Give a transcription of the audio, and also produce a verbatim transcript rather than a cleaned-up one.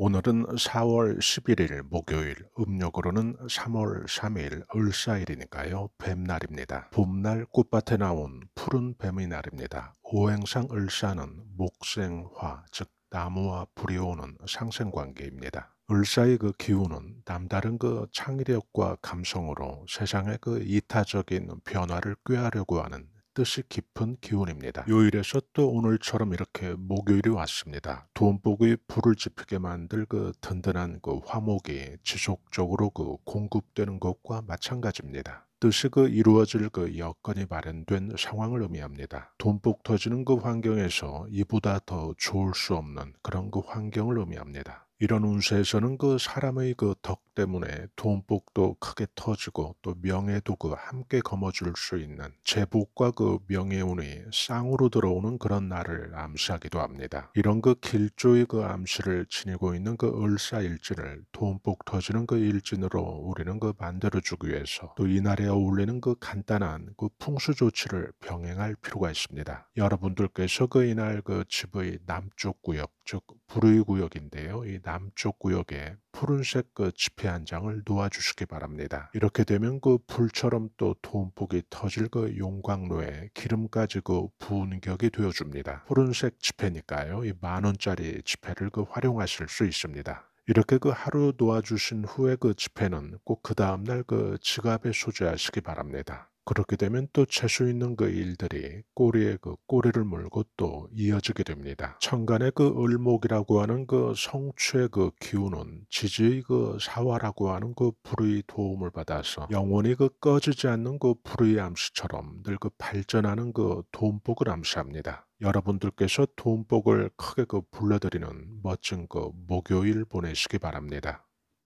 오늘은 사월 십일일 목요일, 음력으로는 삼월 삼일 을사일이니까요. 뱀날입니다. 봄날 꽃밭에 나온 푸른 뱀의 날입니다. 오행상 을사는 목생화, 즉 나무와 불이 오는 상생관계입니다. 을사의 그 기운은 남다른 그 창의력과 감성으로 세상의 그 이타적인 변화를 꾀하려고 하는 뜻이 깊은 기운입니다. 요일에서 또 오늘처럼 이렇게 목요일이 왔습니다. 돈복의 불을 지피게 만들 그 든든한 그 화목이 지속적으로 그 공급되는 것과 마찬가지입니다. 뜻이 그 이루어질 그 여건이 마련된 상황을 의미합니다. 돈복 터지는 그 환경에서 이보다 더 좋을 수 없는 그런 그 환경을 의미합니다. 이런 운세에서는 그 사람의 그 덕 때문에 돈복도 크게 터지고 또 명예도 그 함께 거머쥘 수 있는 재복과 그 명예운이 쌍으로 들어오는 그런 날을 암시하기도 합니다. 이런 그 길조의 그 암시를 지니고 있는 그 을사일진을 돈복 터지는 그 일진으로 우리는 그 만들어주기 위해서 또 이날에 어울리는 그 간단한 그 풍수 조치를 병행할 필요가 있습니다. 여러분들께서 그 이날 그 집의 남쪽 구역, 즉 불의 구역인데요. 이 남쪽 구역에 푸른색 그 지폐 한 장을 놓아주시기 바랍니다. 이렇게 되면 그 불처럼 또 돈복이 터질 그 용광로에 기름까지 그 부은 격이 되어줍니다. 푸른색 지폐니까요. 이 만원짜리 지폐를 그 활용하실 수 있습니다. 이렇게 그 하루 놓아주신 후에 그 지폐는 꼭 그 다음날 그 지갑에 소지하시기 바랍니다. 그렇게 되면 또 재수 있는 그 일들이 꼬리에 그 꼬리를 물고 또 이어지게 됩니다. 천간의 그 을목이라고 하는 그 성취의 그 기운은 지지의 그 사화라고 하는 그 불의 도움을 받아서 영원히 그 꺼지지 않는 그 불의 암시처럼 늘 그 발전하는 그 돈복을 암시합니다. 여러분들께서 돈복을 크게 그 불러들이는 멋진 그 목요일 보내시기 바랍니다.